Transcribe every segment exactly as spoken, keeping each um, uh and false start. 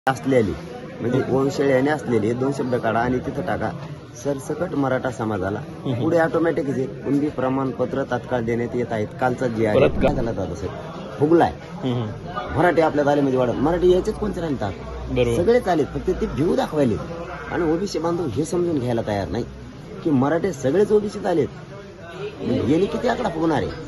असलेली म्हणजे वंशळ्याने असलेली हे दोन शब्द काढा आणि तिथं टाका सरसकट मराठा समाजाला पुढे ऑटोमॅटिक आहे कुणबी प्रमाणपत्र तात्काळ देण्यात येत आहेत. कालचा जे आहे काय झाला दादा साहेब फुगलाय मराठी आपल्या तालीमध्ये वाढत मराठी यायचेच कोणते राहतात सगळे चालेत फक्त ते भिऊ दाखवायले आणि ओबीसी बांधव हे समजून घ्यायला तयार नाही की मराठी सगळेच ओबीसीत आलेत यांनी किती आकडा फुगणार आहे.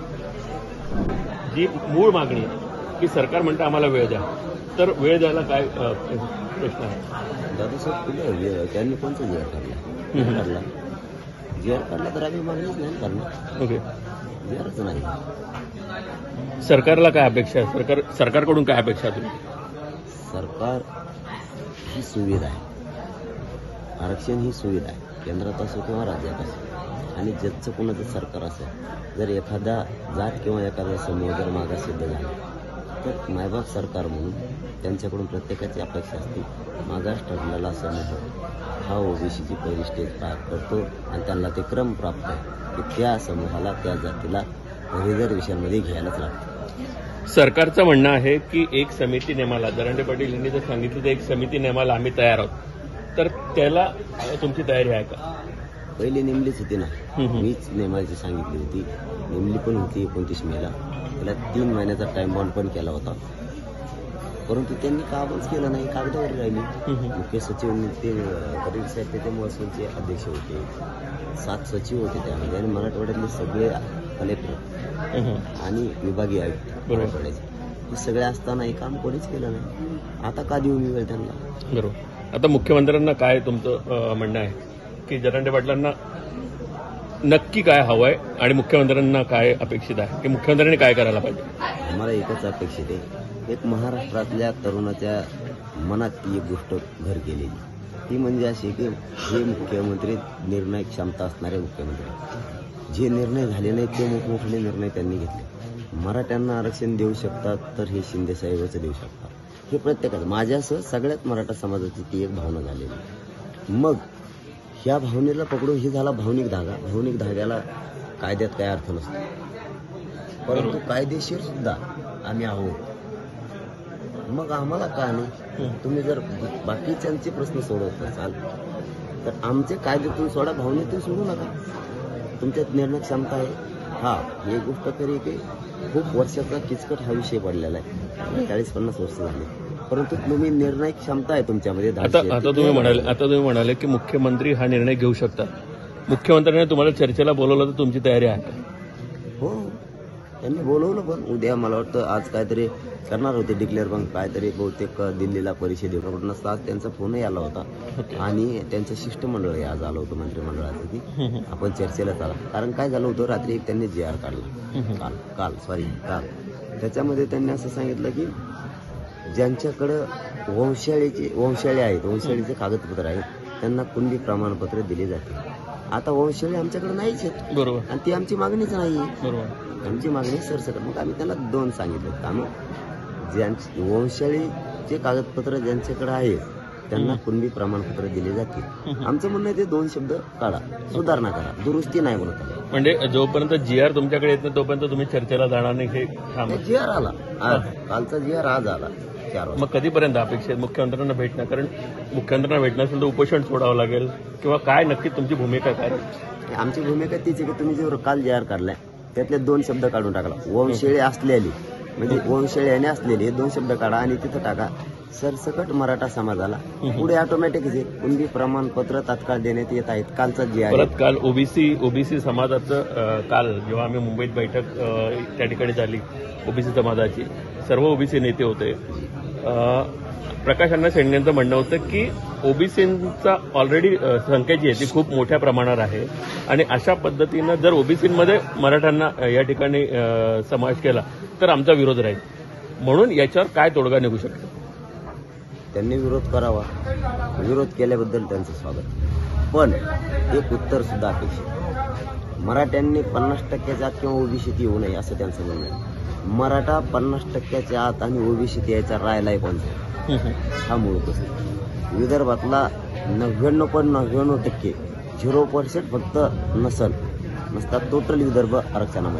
जी मूळ मागणी की सरकार म्हणतं आम्हाला वेळ द्या तर वेळ द्यायला काय प्रश्न आहे दादासाहेब तुला त्यांनी कोणता जी आर काढला काढला जी आर काढला तर आम्ही मागणीच नाही करणार. ओके जी आरच नाही. सरकारला काय अपेक्षा आहे सरकार सरकारकडून काय अपेक्षा तुम्ही सरकार ही सुविधा आहे आरक्षण ही सुविधा आहे केंद्रात असो किंवा राज्यात असो आणि ज्याचं कोणाचं सरकार असेल जर एखादा जात किंवा एखादा समूह जर मागासिद्ध झाला तर मायबाप सरकार म्हणून त्यांच्याकडून प्रत्येकाची अपेक्षा असते मागास ठरलेला समूह हा ओबीसीची पहिली स्टेज पार करतो आणि त्यांना ते क्रम प्राप्त आहे की त्या समूहाला त्या जातीला रिझर्वेशनमध्ये घ्यायलाच लागतं. सरकारचं म्हणणं आहे की एक समिती नेमाला दरांडे पाटील यांनी जर सांगितलं तर एक समिती नेमाला आम्ही तयार आहोत तर त्याला तुमची तयारी आहे का. पहिली नेमलीच होती ना मीच नेमायची सांगितली होती नेमली पण होती एकोणतीस मेला त्याला तीन महिन्याचा टाइम बॉन्ड पण केला होता परंतु त्यांनी कामच केलं नाही कागदावर राहिली. मुख्य सचिव ते गरीब साहेब ते महसूलचे अध्यक्ष होते सात सचिव होते त्यामध्ये आणि मराठवाड्यातले सगळे कलेक्टर आणि विभागीय आयुक्त मराठवाड्याचे हे सगळे असताना हे काम कोणीच केलं नाही. आता का देऊ मी वेळ त्यांना. बरोबर. आता मुख्यमंत्र्यांना काय तुमचं म्हणणं आहे की जरांडे पाटलांना नक्की काय हवंय आणि मुख्यमंत्र्यांना काय अपेक्षित आहे की मुख्यमंत्र्यांनी काय करायला पाहिजे. आम्हाला एकच अपेक्षित आहे एक महाराष्ट्रातल्या तरुणाच्या मनात ती एक गोष्ट घर केलेली ती म्हणजे अशी की जे मुख्यमंत्री निर्णय क्षमता असणारे मुख्यमंत्री जे निर्णय झाले नाहीत ते मोठमोठे निर्णय त्यांनी घेतले. मराठ्यांना आरक्षण देऊ शकतात तर हे शिंदेसाहेबच देऊ शकतात हे प्रत्येकाच माझ्यासह सगळ्यात मराठा समाजाची ती एक भावना झालेली. मग ह्या भावनेला पकडून ही झाला भावनिक धागा भावनिक धाग्याला कायद्यात काय अर्थ नसतो परंतु कायदेशीर सुद्धा आम्ही आहोत. मग आम्हाला का नाही तुम्ही जर बाकीच्यांचे प्रश्न सोडवत नसाल तर आमचे कायद्यातून सोडा भावनेतून सोडू नका. तुमच्यात निर्णय क्षमता आहे हा ही गोष्ट तरी की खूप वर्षाचा किचकट हा विषय पडलेला आहे चाळीस पन्नास वर्ष झाले परंतु तुम्ही निर्णय क्षमता आहे तुमच्यामध्ये. आता आता तुम्ही म्हणाले आता तुम्ही म्हणाले की मुख्यमंत्री हा निर्णय घेऊ शकतात मुख्यमंत्र्यांनी तुम्हाला चर्चेला बोलवलं तर तुमची तयारी आहे. हो त्यांनी बोलवलं पण उद्या मला वाटतं आज काहीतरी करणार होते डिक्लेअर पण काहीतरी बहुतेक दिल्लीला परिषदेकडून असता आज त्यांचा फोनही आला होता आणि त्यांचं शिष्टमंडळ आज आलं होतं मंत्रिमंडळाचं की आपण चर्चेला चाला कारण काय झालं होतं रात्री एक त्यांनी जी आर काढला काल काल सॉरी काल त्याच्यामध्ये त्यांनी असं सांगितलं की ज्यांच्याकडं वंशाळीचे वंशाळी आहेत वंशाळीचे कागदपत्र आहेत त्यांना कुणबी प्रमाणपत्र दिले जाते. आता वंशाळी आमच्याकडे नाहीच आहेत बरोबर आणि ती आमची मागणीच नाही बरोबर आमची मागणी सरसकट. मग आम्ही त्याला दोन सांगितलं आम्ही ज्यांची वंशाळीचे कागदपत्र ज्यांच्याकडे आहेत त्यांना कुणबी प्रमाणपत्र दिले जातील. आमचं म्हणणं ते दोन शब्द काढा सुधारणा करा दुरुस्ती नाही म्हणत. म्हणजे जोपर्यंत जी आर तुमच्याकडे येत नाही तोपर्यंत तुम्ही चर्चेला जाणार नाही हे थांबा. जी आर आला आज कालचा जी आर आज आला चार मग कधीपर्यंत अपेक्षा आहे मुख्यमंत्र्यांना भेटणं कारण मुख्यमंत्र्यांना भेटणं असेल तर उपोषण सोडावं लागेल किंवा काय नक्की तुमची भूमिका काय. आमची भूमिका तीच आहे की तुम्ही जो काल जी आर काढलाय त्यातले दोन शब्द काढून टाकला वंशेळे असलेली म्हणजे वंशेळ्याने असलेली हे दोन शब्द काढा आणि तिथं टाका सरसकट मराठा समाजाला पुढे ऑटोमॅटिक आहे कुणबी प्रमाणपत्र तात्काळ देण्यात येत आहेत. कालचा जी आर परत काल ओबीसी ओबीसी समाजाचं काल जेव्हा आम्ही मुंबईत बैठक त्या ठिकाणी झाली ओबीसी समाजाची सर्व ओबीसी नेते होते. प्रकाश अण्णा शेंडेंचं म्हणणं होतं की ओबीसींचा ऑलरेडी संख्या जी आहे ती खूप मोठ्या प्रमाणावर आहे आणि अशा पद्धतीनं जर ओबीसींमध्ये मराठ्यांना या ठिकाणी समावेश केला तर आमचा विरोध राहील म्हणून याच्यावर काय तोडगा निघू शकतो. त्यांनी विरोध करावा विरोध केल्याबद्दल त्यांचं स्वागत पण एक उत्तर सुद्धा अपेक्षित. मराठ्यांनी पन्नास टक्क्याच्या आत किंवा ओबीसीत येऊ नये असं त्यांचं म्हणणं आहे. मराठा पन्नास टक्क्याच्या आत आणि ओबीसीत यायचा राहिलाय कोणता हा मूळ प्रश्न. विदर्भातला नव्याण्णव पॉईंट नव्याण्णव टक्के झिरो पर्सेंट फक्त नसल नसतात टोटल विदर्भ आरक्षणामध्ये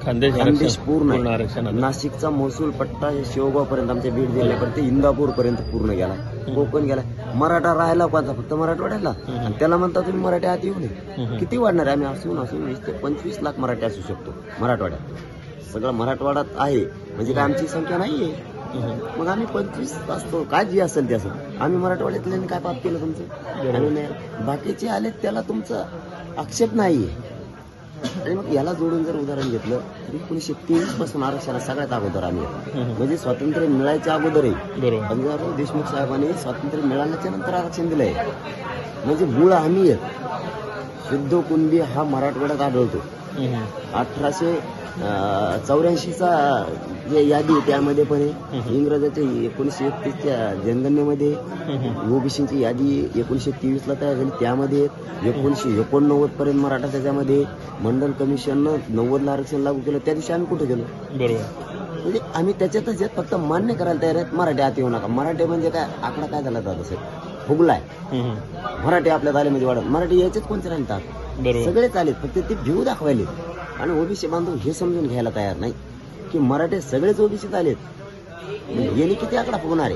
खानदेश खानदेश आरक्षण, पूर्ण पूर्ण आहे. आरक्षण आहे. नाशिकचा महसूल पट्टा हे शेवगाव पर्यंत आमच्या बीड जिल्ह्यापर्यंत इंदापूर पर्यंत पूर्ण गेला, कोकण गेला. मराठा राहायला कोणता फक्त मराठवाड्याला, आणि त्याला म्हणता तुम्ही मराठी आत येऊ नये. किती वाढणार आहे? आम्ही असून असून वीस ते पंचवीस लाख मराठी असू शकतो मराठवाड्यात. सगळं मराठवाड्यात आहे म्हणजे काय आमची संख्या नाहीये. मग आम्ही पंचवीस असतो, काय जी असेल ते असेल. आम्ही मराठवाड्यातल्यानी काय पाप केलं तुमचं? आम्ही नाही. बाकीचे आले त्याला तुमचा आक्षेप नाहीये. आणि मग याला जोडून जर उदाहरण घेतलं तर एकोणीसशे तेवीस पासून आरक्षणाला सगळ्यात अगोदर आम्ही आहे. म्हणजे स्वातंत्र्य मिळायच्या अगोदरही बरोबर. पंजाबराव देशमुख साहेबांनी स्वातंत्र्य मिळाल्याच्या नंतर आरक्षण दिलंय. म्हणजे मूळ आम्ही आहेत. शुद्ध कुणबी हा मराठवाड्यात आढळतो. अठराशे चौऱ्याऐंशीचा जे यादी आहे त्यामध्ये पण आहे. इंग्रजाच्या एकोणीसशे एकतीसच्या जनगणनेमध्ये ओबीसीची यादी एकोणीसशे तेवीस ला तयार झाली त्यामध्ये. एकोणीसशे एकोणनव्वद पर्यंत मराठा त्याच्यामध्ये. मंडल कमिशननं नव्वदला आरक्षण लागू केलं त्या दिवशी आम्ही कुठे गेलो? बरोबर. म्हणजे आम्ही त्याच्यातच आहेत. फक्त मान्य करायला तयार आहेत मराठी आत येऊ नका. मराठी म्हणजे काय आकडा काय झाला दादा साहेब? फुगलाय. मराठी आपल्या तालीमध्ये वाढत. मराठी यायचेच कोणते राहतात? सगळेच आलेत, फक्त ते भिऊ दाखवायले. आणि ओबीसी बांधव हे समजून घ्यायला तयार नाही की मराठी सगळेच ओबीसीत आलेत. गेले किती आकडा फुगणार आहे?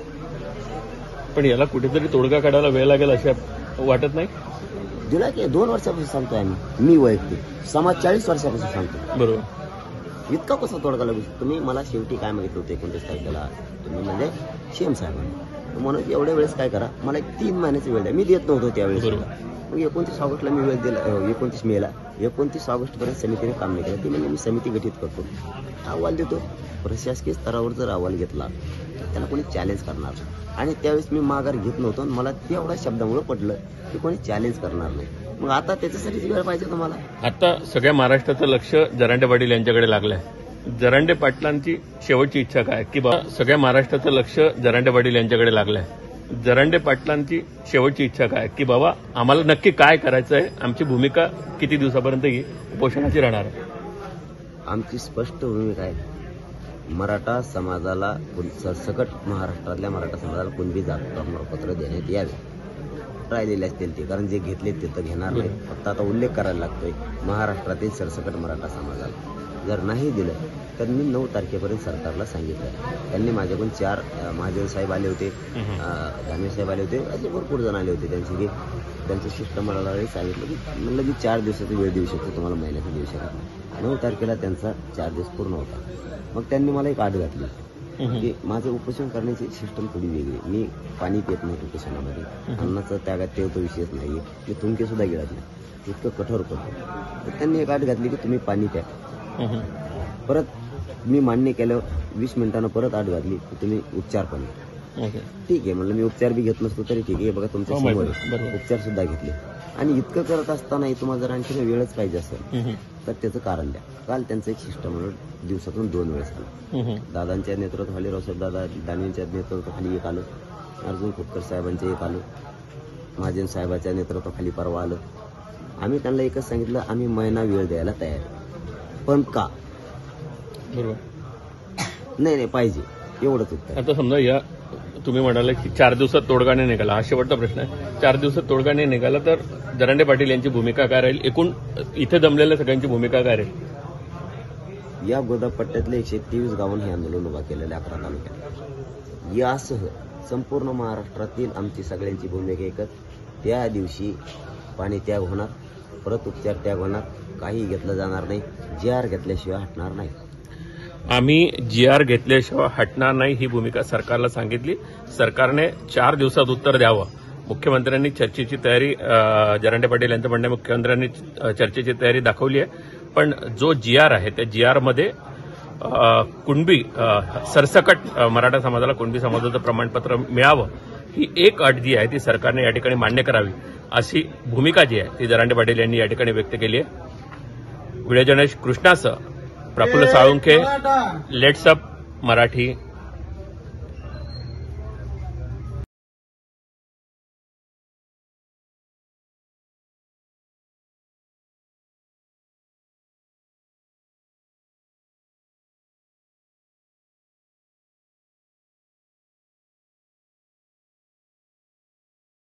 पण याला कुठेतरी तोडगा काढायला वेळ लागेल असं वाटत नाही? दिला की दोन वर्षापासून सांगतोय आम्ही. मी वैयक्तिक समाज चाळीस वर्षापासून सांगतो. बरोबर. इतका कसा तोडगा लागू शकतो? तुम्ही मला शेवटी काय मागितलं होतं एकोणतीस तारखेला? तुम्ही म्हणजे सीएम साहेबांनी म्हणून एवढ्या वेळेस काय करा, मला एक तीन महिन्याची वेळ द्या. मी देत नव्हतो त्यावेळेस. मग एकोणतीस ऑगस्टला मी वेळ दिला. एकोणतीस मेला एकोणतीस ऑगस्ट पर्यंत समितीने काम नाही केलं. ती म्हणजे मी समिती गठीत करतो, अहवाल देतो. प्रशासकीय स्तरावर जर अहवाल घेतला तर त्याला कोणी चॅलेंज करणार. आणि त्यावेळेस मी माघार घेत नव्हतो. मला तेवढ्या शब्दामुळे पडलं की कोणी चॅलेंज करणार नाही. मग आता त्याच्यासाठी वेळ पाहिजे तुम्हाला. आता सगळ्या महाराष्ट्राचं लक्ष जरांडे पाटील यांच्याकडे लागलंय. जरांडे पाटलांची शेवटची इच्छा काय? की बा सगळ्या महाराष्ट्राचं लक्ष जरांडे पाटील यांच्याकडे लागलंय. जरांडे पाटलांची शेवटची इच्छा काय? की बाबा आम्हाला नक्की काय करायचं आहे? आमची भूमिका किती दिवसापर्यंत ही उपोषणाची राहणार आहे? आमची स्पष्ट भूमिका आहे. मराठा समाजाला सकट महाराष्ट्रातल्या मराठा समाजाला कुणबी जात प्रमाणपत्र देण्यात यावे. राहिलेले असतील ते, कारण जे घेतले ते तर घेणार नाही. फक्त आता उल्लेख करायला लागतोय महाराष्ट्रातील सरसकट मराठा समाजाला. जर नाही दिलं तर मी नऊ तारखेपर्यंत सरकारला सांगितलं. त्यांनी माझ्याकडून चार महाजन साहेब आले होते, धामे साहेब आले होते, असे भरपूर जण आले होते. त्यांची की त्यांचं शिष्टमंडळाला सांगितलं की म्हणलं की चार दिवसाचा वेळ देऊ शकतो तुम्हाला, महिन्याचा देऊ शकत नाही. नऊ तारखेला त्यांचा चार दिवस पूर्ण होता. मग त्यांनी मला एक आठ घातली की माझं उपोषण करण्याची सिस्टम थोडी वेगळी. मी पाणी पित नाही उपोषणामध्ये, अन्नाचा त्यागात तेवढा विषयच नाही. मी तुमके सुद्धा गिळत नाही, इतकं कठोर करतो. तर त्यांनी एक आठ घातली की तुम्ही पाणी प्या. परत मी मान्य केलं. वीस मिनिटांना परत आठ घातली की तुम्ही उपचार पण. ठीक आहे म्हणलं, मी उपचार बी घेत नसतो तरी ठीक आहे, बघा तुमच्या समोर उपचार सुद्धा घेतले. आणि इतकं करत असतानाही तुम्हाला जर आणखी वेळच पाहिजे असेल तर त्याचं कारण द्या. काल त्यांचं एक शिष्टमंडळ दिवसातून दोन वेळेस आलं. दादांच्या नेतृत्वाखाली रावसाहेब दादा दानवेंच्या नेतृत्वाखाली एक आलं, अर्जुन खोतकर साहेबांचे एक आलं, महाजन साहेबांच्या नेतृत्वाखाली परवा आलं. आम्ही त्यांना एकच सांगितलं, आम्ही महिना वेळ द्यायला तयार आहे. पण का? बरोबर. नाही नाही पाहिजे एवढंच उत्तर. आता समजा या तुम्ही म्हणाले की चार दिवसात तोडगा नाही निघाला, हा शेवटचा प्रश्न आहे. चार दिवसात तोडगा नाही निघाला तर जरांडे पाटील यांची भूमिका काय राहील? एकूण इथे जमलेल्या सगळ्यांची भूमिका काय राहील? या गोदापट्ट्यातले एकशे तेवीस गावांनी हे आंदोलन उभा केलेलं अकरा तालुक्यात. यासह संपूर्ण महाराष्ट्रातील आमची सगळ्यांची भूमिका एकच. त्या दिवशी पाणी त्याग होणार, परत उपचार त्याग होणार, काही घेतलं जाणार नाही. जी आर घेतल्याशिवाय हटणार नाही. आम्ही जी आर घेतल्याशिवाय हटणार नाही ही भूमिका सरकारला सांगितली. सरकारने चार दिवसात उत्तर द्यावं. मुख्यमंत्र्यांनी चर्चेची तयारी, जरांडे पाटील यांचं म्हणणं, मुख्यमंत्र्यांनी चर्चेची तयारी दाखवली आहे. पण जो जी आर आहे त्या जी आरमध्ये कुणबी सरसकट मराठा समाजाला कुणबी समाजाचं प्रमाणपत्र मिळावं ही एक अट जी आहे ती सरकारने या ठिकाणी मान्य करावी अशी भूमिका जी आहे ती जरांडे पाटील यांनी या ठिकाणी व्यक्त केली आहे. व्हिडिओ जर्नलिस्ट कृष्णासह प्रफुल्ल साळुंखे, लेट्स अप मराठी.